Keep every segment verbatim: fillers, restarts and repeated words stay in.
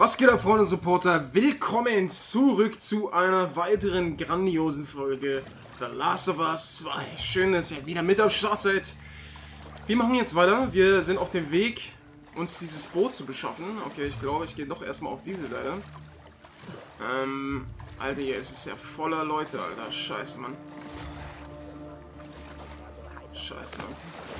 Was geht ab, Freunde und Supporter? Willkommen zurück zu einer weiteren grandiosen Folge The Last of Us zwei. Schön, dass ihr wieder mit am Start seid. Wir machen jetzt weiter. Wir sind auf dem Weg, uns dieses Boot zu beschaffen. Okay, ich glaube, ich gehe doch erstmal auf diese Seite. Ähm, Alter, hier ist es ja voller Leute, Alter. Scheiße, Mann. Scheiße, Mann.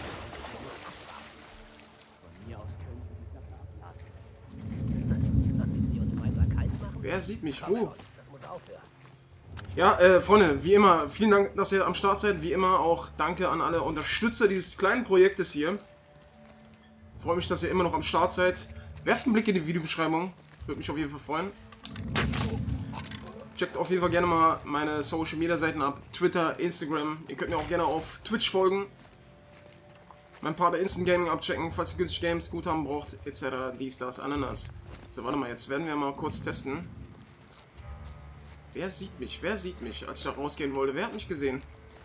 Wer sieht mich? Wo? Ja, äh, Freunde, wie immer, vielen Dank, dass ihr am Start seid. Wie immer auch danke an alle Unterstützer dieses kleinen Projektes hier. Ich freue mich, dass ihr immer noch am Start seid. Werft einen Blick in die Videobeschreibung. Würde mich auf jeden Fall freuen. Checkt auf jeden Fall gerne mal meine Social Media Seiten ab. Twitter, Instagram. Ihr könnt mir auch gerne auf Twitch folgen. Mein Partner Instant Gaming abchecken, falls ihr günstig Games, Guthaben braucht, et cetera. Dies, das, Ananas. So, warte mal, jetzt werden wir mal kurz testen. Wer sieht mich? Wer sieht mich, als ich da rausgehen wollte? Wer hat mich gesehen?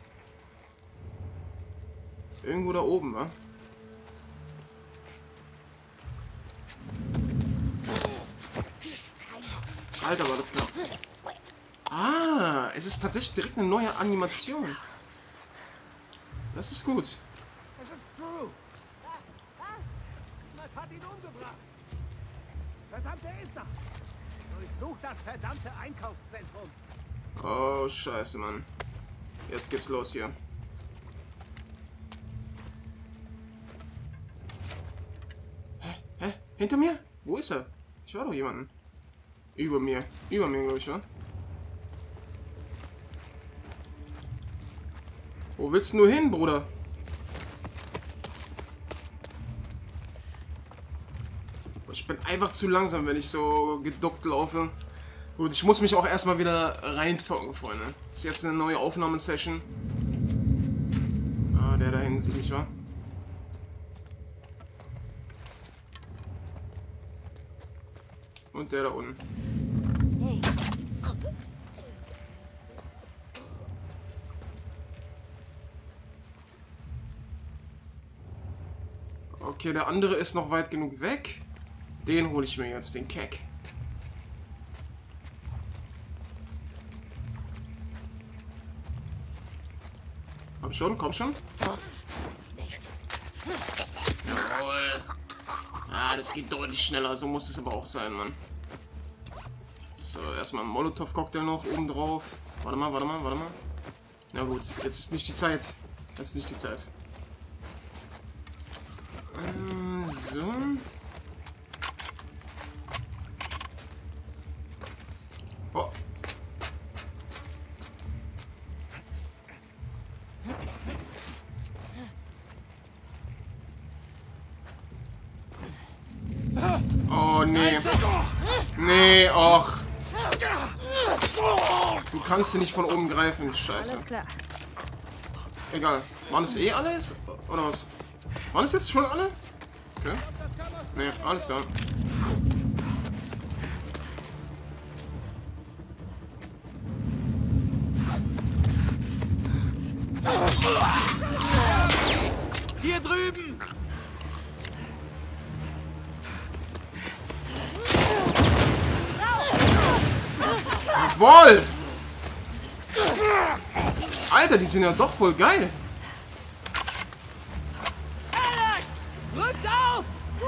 Irgendwo da oben, wa? Alter, war das knapp. Ah, es ist tatsächlich direkt eine neue Animation. Das ist gut. Es ist Drew. Was hat ihn umgebracht? Verdammt, er ist da. Durchsucht das verdammte Einkaufszentrum. Oh, scheiße, Mann. Jetzt geht's los hier. Hä? Hä? Hinter mir? Wo ist er? Ich war doch jemanden. Über mir. Über mir, glaube ich, wa? Wo willst du hin, Bruder? Ich bin einfach zu langsam, wenn ich so geduckt laufe. Gut, ich muss mich auch erstmal wieder reinzocken, Freunde. Das ist jetzt eine neue Aufnahmesession. Ah, der da hinten sieht mich, wa? Und der da unten. Okay, der andere ist noch weit genug weg. Den hole ich mir jetzt, den Keck. Komm schon, komm schon. Jawohl. Ah, das geht deutlich schneller, so muss es aber auch sein, Mann. So, erstmal ein Molotow-Cocktail noch oben drauf. Warte mal, warte mal, warte mal. Na gut, jetzt ist nicht die Zeit. Jetzt ist nicht die Zeit. Äh, so. Oh. Oh, nee. Nee, och. Du kannst sie nicht von oben greifen, scheiße. Egal. Waren es eh alles? Oder was? Waren es jetzt schon alle? Okay. Nee, alles klar. Hier drüben! Jawohl! Alter, die sind ja doch voll geil. Alex! Rückt auf!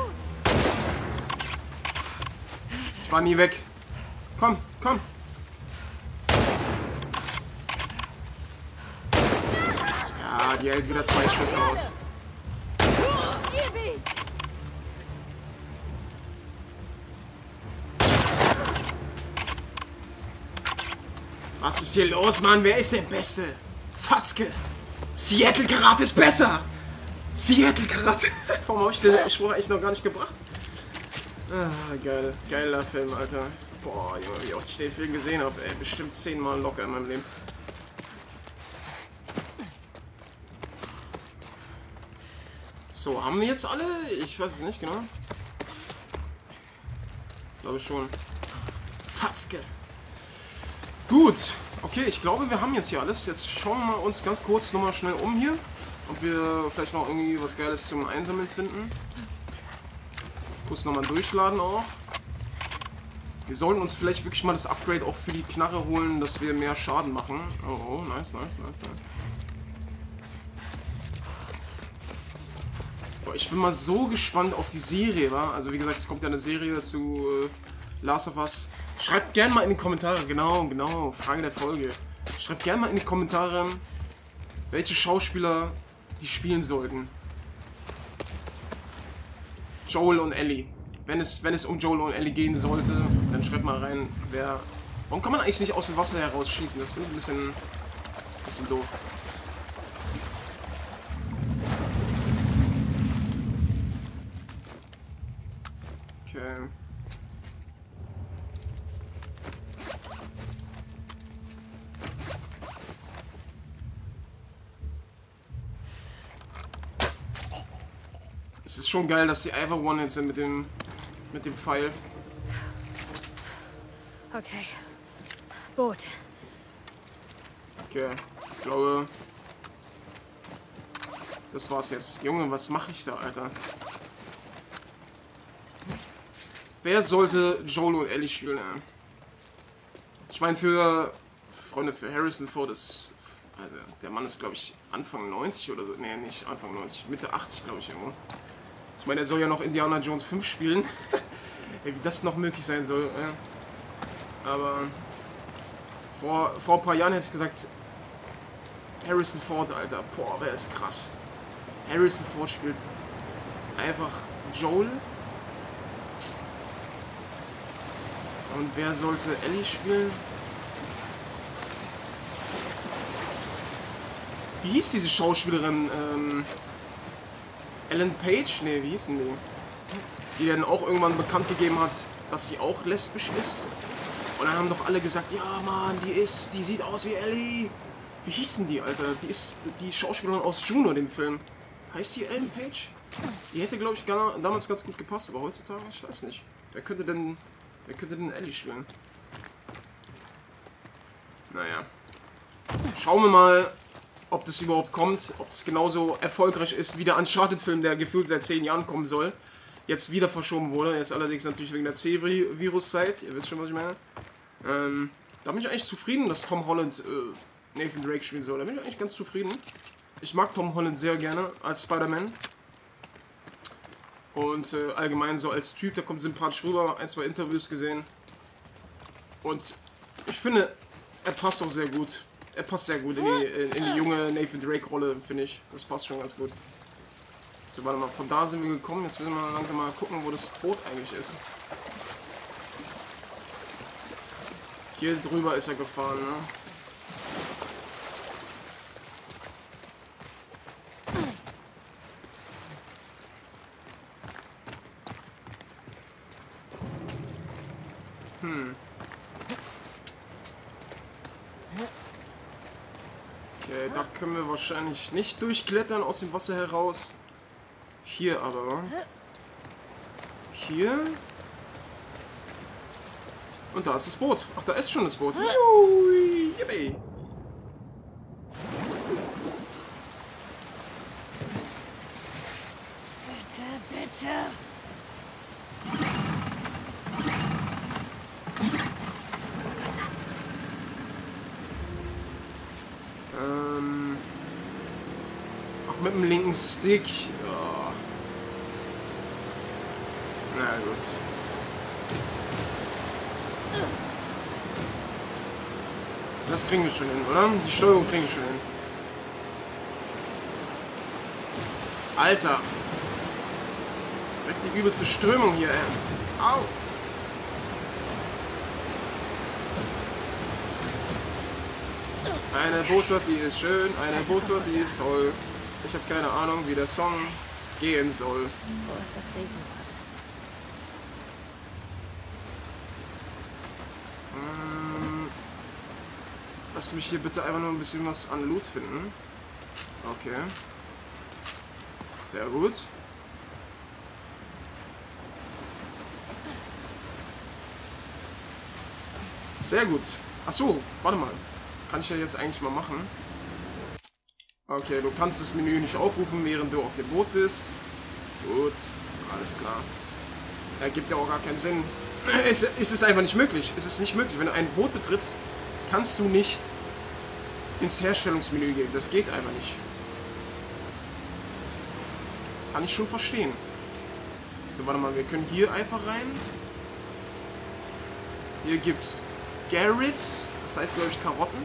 Ich war nie weg. Komm, komm. Ja, die hält wieder zwei Schüsse aus. Was ist hier los, Mann? Wer ist der Beste? Fatzke. Seattle Karate ist besser. Seattle Karate. Warum habe ich den Spruch eigentlich noch gar nicht gebracht? Ah, geil. Geiler Film, Alter. Boah, Junge, wie oft ich den Film gesehen habe. Ey, bestimmt zehnmal locker in meinem Leben. So, haben wir jetzt alle? Ich weiß es nicht genau. Ich glaube schon. Fatzke. Gut. Okay, ich glaube, wir haben jetzt hier alles. Jetzt schauen wir uns ganz kurz nochmal schnell um hier. Ob wir vielleicht noch irgendwie was Geiles zum Einsammeln finden. Muss nochmal durchladen auch. Wir sollten uns vielleicht wirklich mal das Upgrade auch für die Knarre holen, dass wir mehr Schaden machen. Oh, oh, nice, nice, nice, nice. Boah, ich bin mal so gespannt auf die Serie, wa? Also wie gesagt, es kommt ja eine Serie zu äh, Last of Us. Schreibt gerne mal in die Kommentare, genau, genau, Frage der Folge. Schreibt gerne mal in die Kommentare, welche Schauspieler die spielen sollten. Joel und Ellie. Wenn es, wenn es um Joel und Ellie gehen sollte, dann schreibt mal rein, wer... Warum kann man eigentlich nicht aus dem Wasser heraus schießen? Das finde ich ein bisschen, bisschen doof. Okay. Es ist schon geil, dass die einfach One-Hit sind mit dem, mit dem Pfeil. Okay. Boot. Okay, ich glaube, das war's jetzt. Junge, was mache ich da, Alter? Wer sollte Joel und Ellie spielen, ey? Ich meine, für Freunde, für Harrison Ford ist... Also, der Mann ist, glaube ich, Anfang neunzig oder so. Nee, nicht Anfang neunzig. Mitte achtzig, glaube ich, irgendwo. Ich meine, er soll ja noch Indiana Jones fünf spielen. Wie das noch möglich sein soll. Ja. Aber vor, vor ein paar Jahren hätte ich gesagt, Harrison Ford, Alter. Boah, wer ist krass. Harrison Ford spielt einfach Joel. Und wer sollte Ellie spielen? Wie hieß diese Schauspielerin? Ähm, Ellen Page? Ne, wie hieß denn die? Die dann auch irgendwann bekannt gegeben hat, dass sie auch lesbisch ist. Und dann haben doch alle gesagt, ja Mann, die ist, die sieht aus wie Ellie. Wie hieß denn die, Alter? Die ist die Schauspielerin aus Juno, dem Film. Heißt die Ellen Page? Die hätte, glaube ich, gar, damals ganz gut gepasst, aber heutzutage, ich weiß nicht. Wer könnte denn, wer könnte denn Ellie spielen? Naja. Schauen wir mal, ob das überhaupt kommt, ob es genauso erfolgreich ist wie der Uncharted-Film, der gefühlt seit zehn Jahren kommen soll. Jetzt wieder verschoben wurde, jetzt allerdings natürlich wegen der C-Virus-Zeit, ihr wisst schon, was ich meine. Ähm, da bin ich eigentlich zufrieden, dass Tom Holland äh, Nathan Drake spielen soll, da bin ich eigentlich ganz zufrieden. Ich mag Tom Holland sehr gerne als Spider-Man. Und äh, allgemein so als Typ, der kommt sympathisch rüber, ein, zwei Interviews gesehen. Und ich finde, er passt auch sehr gut. Er passt sehr gut in die, in die junge Nathan Drake-Rolle, finde ich. Das passt schon ganz gut. So, warte mal, von da sind wir gekommen. Jetzt müssen wir langsam mal gucken, wo das Boot eigentlich ist. Hier drüber ist er gefahren, ne? Hm. Okay, da können wir wahrscheinlich nicht durchklettern aus dem Wasser heraus. Hier aber. Hier. Und da ist das Boot. Ach, da ist schon das Boot. Ui, yippie. Bitte, bitte. Ähm. Auch mit dem linken Stick. Ja. Na gut. Das kriegen wir schon hin, oder? Die Steuerung kriegen wir schon hin. Alter. Direkt die übelste Strömung hier, ey. Au. Eine Bootstour, die ist schön, eine Bootstour, die ist toll. Ich habe keine Ahnung, wie der Song gehen soll. Wo ist das Riesenrad? Ähm, lass mich hier bitte einfach nur ein bisschen was an Loot finden. Okay. Sehr gut. Sehr gut. Achso, warte mal. Kann ich ja jetzt eigentlich mal machen. Okay, du kannst das Menü nicht aufrufen, während du auf dem Boot bist. Gut, alles klar. Ergibt ja auch gar keinen Sinn. Es, es ist einfach nicht möglich. Es ist nicht möglich. Wenn du ein Boot betrittst, kannst du nicht ins Herstellungsmenü gehen. Das geht einfach nicht. Kann ich schon verstehen. So, warte mal, wir können hier einfach rein. Hier gibt's Garretts, das heißt, glaube ich, Karotten.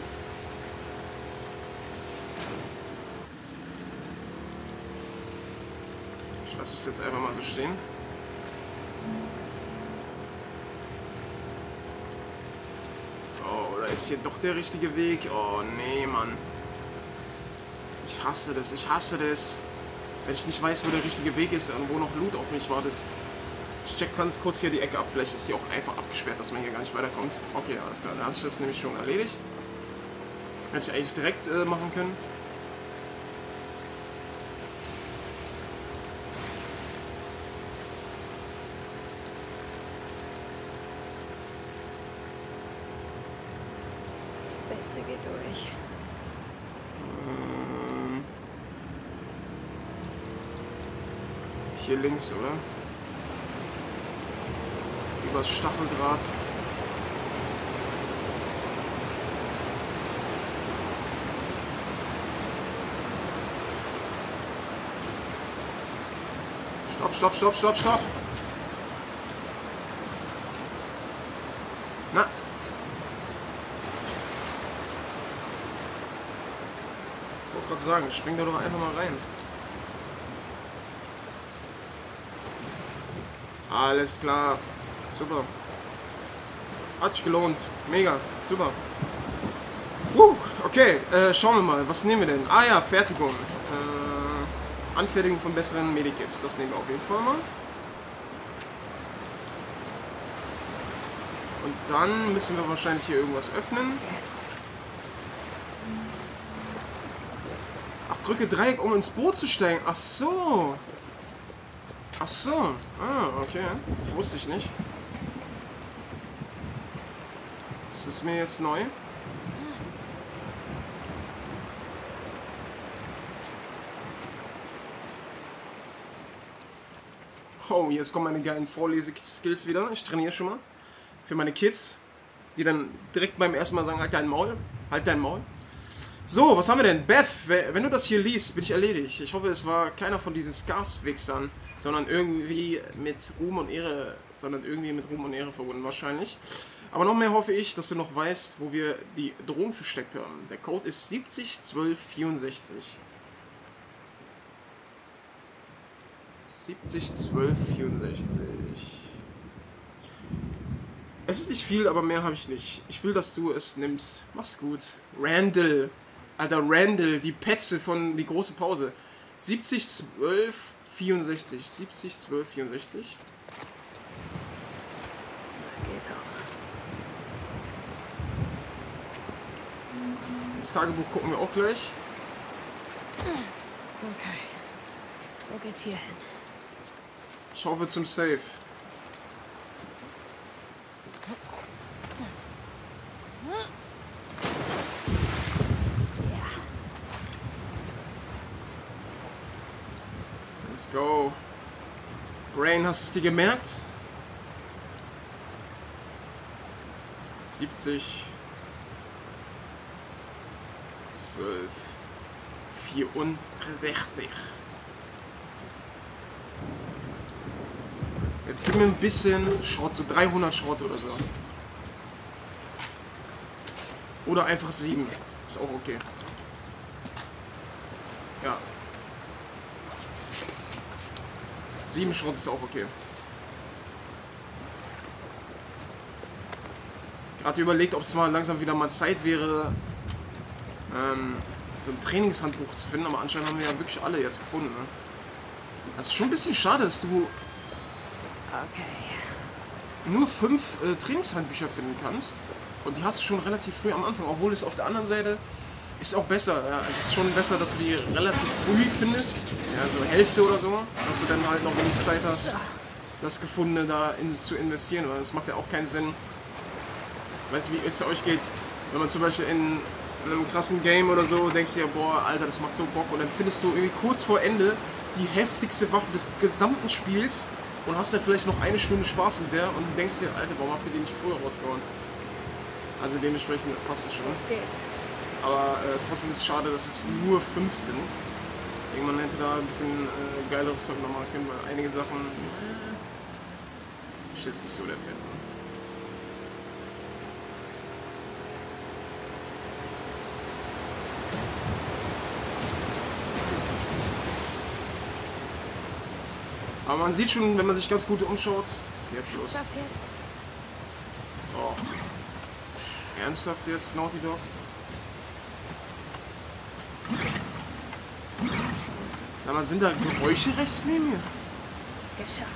Ich lasse es jetzt einfach mal so stehen. Oh, oder ist hier doch der richtige Weg? Oh, nee, Mann. Ich hasse das, ich hasse das. Wenn ich nicht weiß, wo der richtige Weg ist und wo noch Loot auf mich wartet. Ich check ganz kurz hier die Ecke ab. Vielleicht ist sie auch einfach abgesperrt, dass man hier gar nicht weiterkommt. Okay, alles klar. Da hat sich das nämlich schon erledigt. Hätte ich eigentlich direkt äh, machen können. Bitte geht durch. Ähm, hier links, oder? Übers Stacheldraht. Stopp, stopp, stopp, stopp, stopp. Na. Ich wollte gerade sagen, spring da doch einfach mal rein. Alles klar. Super. Hat sich gelohnt. Mega. Super. Uh, okay, äh, schauen wir mal. Was nehmen wir denn? Ah ja, Fertigung. Äh, Anfertigung von besseren Medikits. Das nehmen wir auf jeden Fall mal. Und dann müssen wir wahrscheinlich hier irgendwas öffnen. Ach, drücke Dreieck, um ins Boot zu steigen. Ach so. Ach so. Ah, okay. Das wusste ich nicht. Das ist mir jetzt neu. Oh, jetzt kommen meine geilen Vorlese-Skills wieder. Ich trainiere schon mal. Für meine Kids, die dann direkt beim ersten Mal sagen, halt dein Maul. Halt dein Maul. So, was haben wir denn? Beth, wenn du das hier liest, bin ich erledigt. Ich hoffe, es war keiner von diesen Scars-Wichsern, sondern irgendwie mit Ruhm und Ehre, sondern irgendwie mit Ruhm und Ehre verbunden wahrscheinlich. Aber noch mehr hoffe ich, dass du noch weißt, wo wir die Drohung versteckt haben. Der Code ist siebzig zwölf vierundsechzig. siebzig zwölf vierundsechzig. Es ist nicht viel, aber mehr habe ich nicht. Ich will, dass du es nimmst. Mach's gut. Randall. Alter, Randall, die Petze von die große Pause. siebzig zwölf vierundsechzig. siebzig zwölf vierundsechzig. Geht doch. Das Tagebuch gucken wir auch gleich. Okay. Wo geht's hier hin? Ich hoffe zum Safe. Ja. Let's go. Rain, hast du es dir gemerkt? siebzig. zwölf. vierundsechzig. Jetzt gib mir ein bisschen Schrott, so dreihundert Schrott oder so. Oder einfach sieben. Ist auch okay. Ja. sieben Schrott ist auch okay. Gerade überlegt, ob es mal langsam wieder mal Zeit wäre, ähm, so ein Trainingshandbuch zu finden, aber anscheinend haben wir ja wirklich alle jetzt gefunden. Ne? Das ist schon ein bisschen schade, dass du Okay. nur fünf äh, Trainingshandbücher finden kannst. Und die hast du schon relativ früh am Anfang, obwohl es auf der anderen Seite ist auch besser. Ja. Es ist schon besser, dass du die relativ früh findest, ja, so Hälfte oder so, dass du dann halt noch genug Zeit hast, das Gefundene da in, zu investieren, weil das macht ja auch keinen Sinn. Ich weiß, wie es euch geht, wenn man zum Beispiel in einem krassen Game oder so denkst du ja, boah, Alter, das macht so Bock, und dann findest du irgendwie kurz vor Ende die heftigste Waffe des gesamten Spiels und hast dann vielleicht noch eine Stunde Spaß mit der und denkst dir, Alter, warum habt ihr die nicht früher rausgehauen? Also dementsprechend passt es schon. Los geht's. Aber äh, trotzdem ist es schade, dass es nur fünf sind. Deswegen man hätte da ein bisschen äh, geileres Zeug noch machen können, weil einige Sachen äh, ist jetzt nicht so der Fan von. Aber man sieht schon, wenn man sich ganz gut umschaut, was ist denn jetzt los? Ernsthaft jetzt? Oh. Ernsthaft jetzt, Naughty Dog? Sag mal, sind da Geräusche rechts neben mir? Geschafft.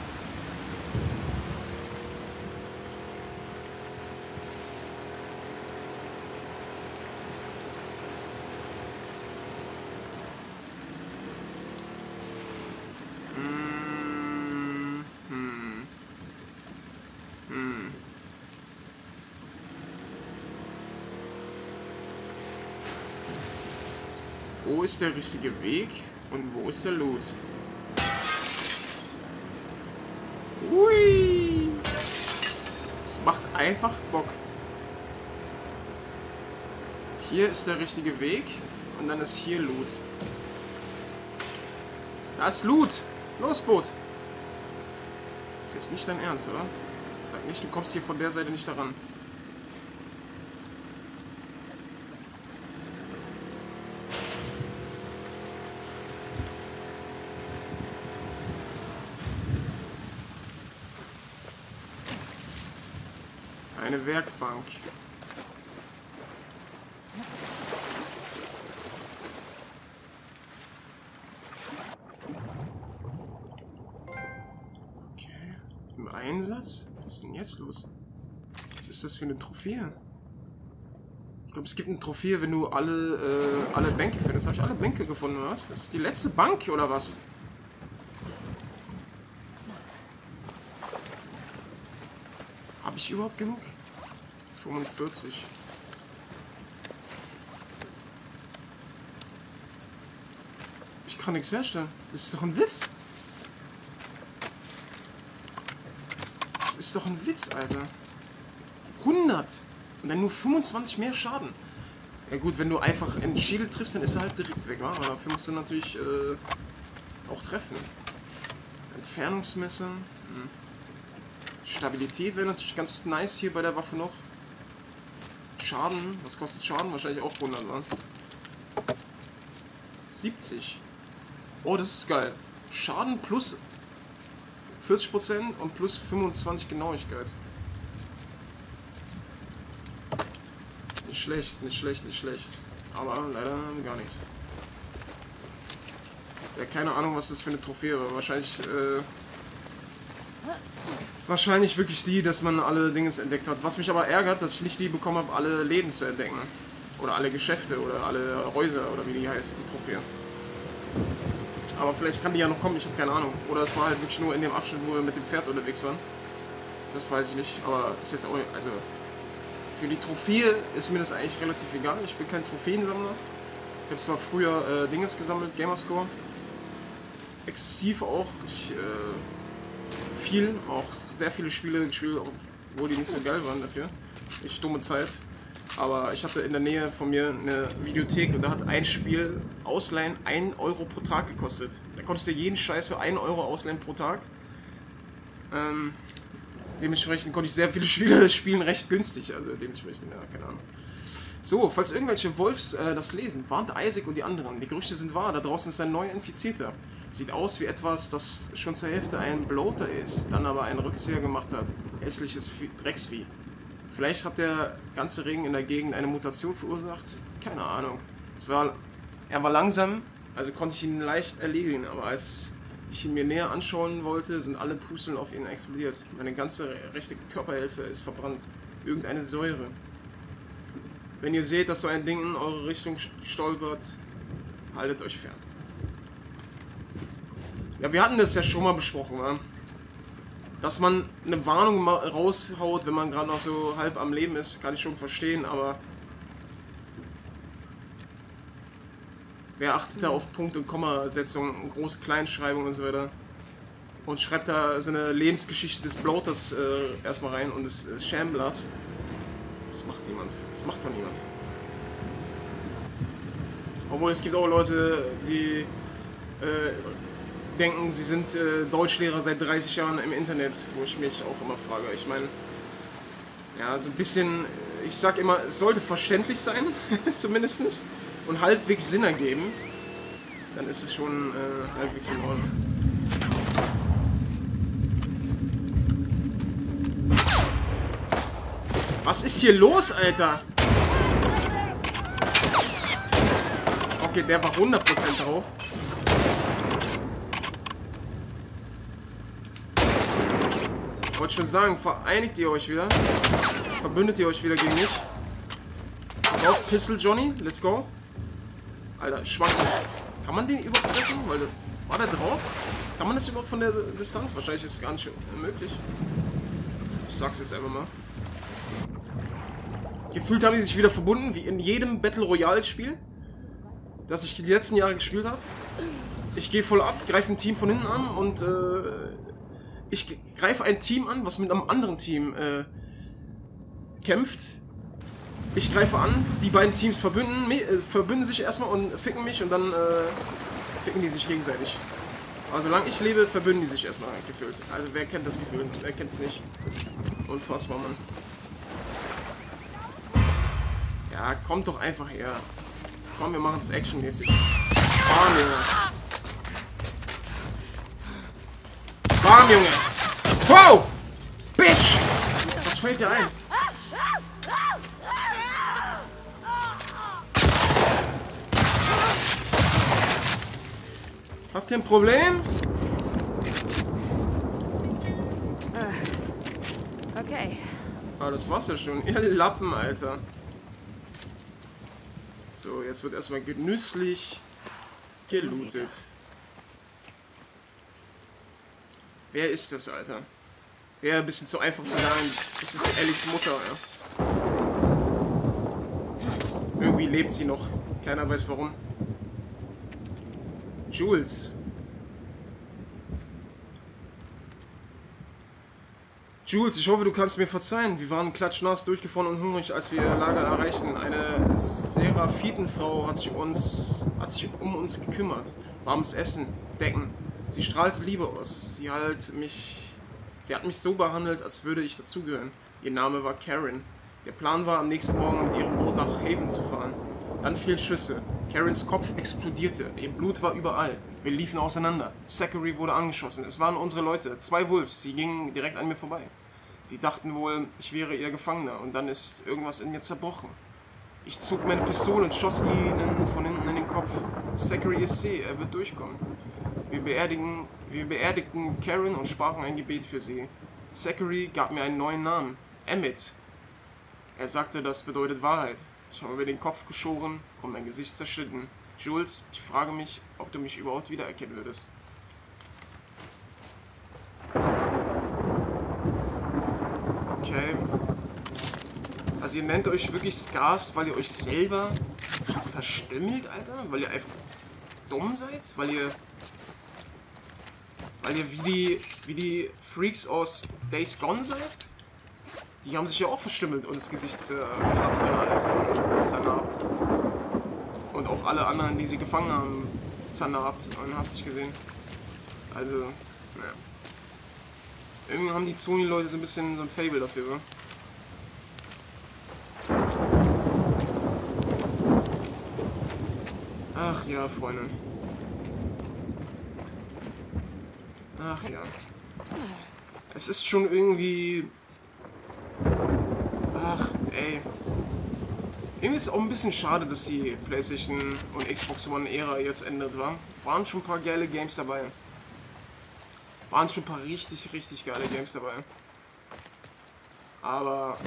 Hm. Hm. Hm. Wo ist der richtige Weg und wo ist der Loot? Ui! Es macht einfach Bock. Hier ist der richtige Weg und dann ist hier Loot. Da ist Loot! Los, Boot! Ist jetzt nicht dein Ernst, oder? Sag nicht, du kommst hier von der Seite nicht daran. Eine Werkbank. Okay. Im Einsatz? Was ist denn jetzt los? Was ist das für eine Trophäe? Ich glaube, es gibt eine Trophäe, wenn du alle, äh, alle Bänke findest. Habe ich alle Bänke gefunden, oder was? Das ist die letzte Bank, oder was? Habe ich überhaupt genug? fünfundvierzig. Ich kann nichts herstellen. Das ist doch ein Witz. Das ist doch ein Witz, Alter. hundert. Und dann nur fünfundzwanzig mehr Schaden. Ja gut, wenn du einfach einen Schädel triffst, dann ist er halt direkt weg, wa? Aber dafür musst du natürlich äh, auch treffen. Entfernungsmesser. Hm. Stabilität wäre natürlich ganz nice hier bei der Waffe noch. Schaden, was kostet Schaden? Wahrscheinlich auch hundert, ne? siebzig. Oh, das ist geil. Schaden plus vierzig Prozent und plus fünfundzwanzig Genauigkeit. Nicht schlecht, nicht schlecht, nicht schlecht. Aber leider gar nichts. Ja, keine Ahnung, was das für eine Trophäe war. Wahrscheinlich, äh... Wahrscheinlich wirklich die, dass man alle Dinge entdeckt hat. Was mich aber ärgert, dass ich nicht die bekommen habe, alle Läden zu entdecken. Oder alle Geschäfte oder alle Häuser oder wie die heißt, die Trophäe. Aber vielleicht kann die ja noch kommen, ich habe keine Ahnung. Oder es war halt wirklich nur in dem Abschnitt, wo wir mit dem Pferd unterwegs waren. Das weiß ich nicht, aber ist jetzt auch, also für die Trophäe ist mir das eigentlich relativ egal. Ich bin kein Trophäensammler. Ich habe zwar früher äh, Dinges gesammelt, Gamerscore. Exzessiv auch. Ich, äh, viel, auch sehr viele Spiele gespielt, obwohl die nicht so geil waren dafür. Ich dumme Zeit. Aber ich hatte in der Nähe von mir eine Videothek und da hat ein Spiel ausleihen ein Euro pro Tag gekostet. Da konntest du jeden Scheiß für einen Euro ausleihen pro Tag. Ähm, dementsprechend konnte ich sehr viele Spiele spielen, recht günstig. Also dementsprechend, ja, keine Ahnung. So, falls irgendwelche Wolfs äh, das lesen, warnt Isaac und die anderen. Die Gerüchte sind wahr, da draußen ist ein neuer Infizierter. Sieht aus wie etwas, das schon zur Hälfte ein Bloater ist, dann aber einen Rückzieher gemacht hat. Hässliches Drecksvieh. Vielleicht hat der ganze Regen in der Gegend eine Mutation verursacht. Keine Ahnung. Es war, er war langsam, also konnte ich ihn leicht erledigen, aber als ich ihn mir näher anschauen wollte, sind alle Pusteln auf ihn explodiert. Meine ganze rechte Körperhälfte ist verbrannt. Irgendeine Säure. Wenn ihr seht, dass so ein Ding in eure Richtung stolpert, haltet euch fern. Ja, wir hatten das ja schon mal besprochen, ne? Dass man eine Warnung mal raushaut, wenn man gerade noch so halb am Leben ist, kann ich schon verstehen, aber wer achtet da auf Punkt- und Kommasetzung, Groß-Kleinschreibung und so weiter? und schreibt da so eine Lebensgeschichte des Bloaters äh, erstmal rein und des äh, Shamblers. Das macht niemand. Das macht doch niemand. Obwohl es gibt auch Leute, die äh, denken, sie sind äh, Deutschlehrer seit dreißig Jahren im Internet, wo ich mich auch immer frage. Ich meine, ja, so ein bisschen, ich sag immer, es sollte verständlich sein, zumindest, und halbwegs Sinn ergeben. Dann ist es schon äh, halbwegs in Ordnung. Was ist hier los, Alter? Okay, der war hundert Prozent drauf. Ich wollte schon sagen, vereinigt ihr euch wieder. Verbündet ihr euch wieder gegen mich. Pass auf, Pistol Johnny, let's go. Alter, schwankt das. Kann man den überhaupt treffen? Weil das, war der drauf? Kann man das überhaupt von der Distanz? Wahrscheinlich ist es gar nicht möglich. Ich sag's jetzt einfach mal. Gefühlt haben die sich wieder verbunden, wie in jedem Battle Royale Spiel, das ich die letzten Jahre gespielt habe. Ich gehe voll ab, greife ein Team von hinten an und äh, ich greife ein Team an, was mit einem anderen Team äh, kämpft. Ich greife an, die beiden Teams verbünden, äh, verbünden sich erstmal und ficken mich und dann äh, ficken die sich gegenseitig. Aber solange ich lebe, verbünden die sich erstmal gefühlt. Also wer kennt das Gefühl? Wer kennt es nicht? Unfassbar, Mann. Ja, kommt doch einfach her. Komm, wir machen es actionmäßig. Bam, Junge. Bam, Junge. Wow! Bitch! Was fällt dir ein? Habt ihr ein Problem? Okay. Ah, das war's ja schon. Ihr Lappen, Alter. So, jetzt wird erstmal genüsslich gelootet. Wer ist das, Alter? Wäre ein bisschen zu einfach zu sagen. Das ist Ellies Mutter, ja. Irgendwie lebt sie noch. Keiner weiß warum. Jules. Jules, ich hoffe, du kannst mir verzeihen. Wir waren klatschnass, durchgefroren und hungrig, als wir ihr Lager erreichten. Eine Seraphitenfrau hat sich, uns, hat sich um uns gekümmert. Warmes Essen, Decken. Sie strahlte Liebe aus. Sie hat mich, sie hat mich so behandelt, als würde ich dazugehören. Ihr Name war Karen. Der Plan war, am nächsten Morgen mit ihrem Boot nach Haven zu fahren. Dann fielen Schüsse. Karens Kopf explodierte. Ihr Blut war überall. Wir liefen auseinander. Zachary wurde angeschossen. Es waren unsere Leute. Zwei Wolves. Sie gingen direkt an mir vorbei. Sie dachten wohl, ich wäre ihr Gefangener. Und dann ist irgendwas in mir zerbrochen. Ich zog meine Pistole und schoss ihnen von hinten in den Kopf. Zachary ist see. Er wird durchkommen. Wir beerdigen, wir beerdigten Karen und sprachen ein Gebet für sie. Zachary gab mir einen neuen Namen. Emmett. Er sagte, das bedeutet Wahrheit. Ich habe mir den Kopf geschoren und mein Gesicht zerschnitten. Jules, ich frage mich, ob du mich überhaupt wiedererkennen würdest. Okay. Also ihr nennt euch wirklich Scars, weil ihr euch selber verstümmelt, Alter? Weil ihr einfach dumm seid? Weil ihr... Weil ihr wie die, wie die Freaks aus Days Gone seid? Die haben sich ja auch verstümmelt und das Gesicht zerkratzt und alles und zernarbt. Und auch alle anderen, die sie gefangen haben, zernarbt und hast dich gesehen. Also, naja. Irgendwie haben die Sony-Leute so ein bisschen so ein Fable dafür, wa? Ach ja, Freunde. Ach ja. Es ist schon irgendwie... Ach, ey. Irgendwie ist es auch ein bisschen schade, dass die PlayStation und Xbox One-Ära jetzt endet, war. Waren schon ein paar geile Games dabei. Waren schon ein paar richtig, richtig geile Games dabei. Aber...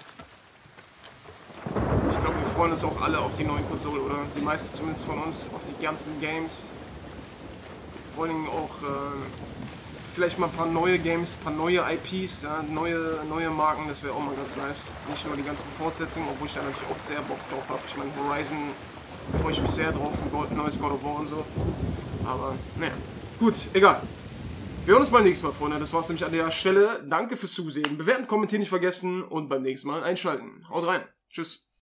Ich glaube, wir freuen uns auch alle auf die neue Konsole, oder? Die meisten zumindest von uns, auf die ganzen Games. Vor allem auch... Äh, vielleicht mal ein paar neue Games, ein paar neue I Ps, ja, neue, neue Marken, das wäre auch mal ganz nice. Nicht nur die ganzen Fortsetzungen, obwohl ich da natürlich auch sehr Bock drauf habe. Ich meine, Horizon freue ich mich sehr drauf, ein neues God of War und so. Aber, naja, gut, egal. Wir hören uns beim nächsten Mal, Freunde. Das war's nämlich an der Stelle. Danke fürs Zusehen. Bewerten, kommentieren nicht vergessen und beim nächsten Mal einschalten. Haut rein. Tschüss.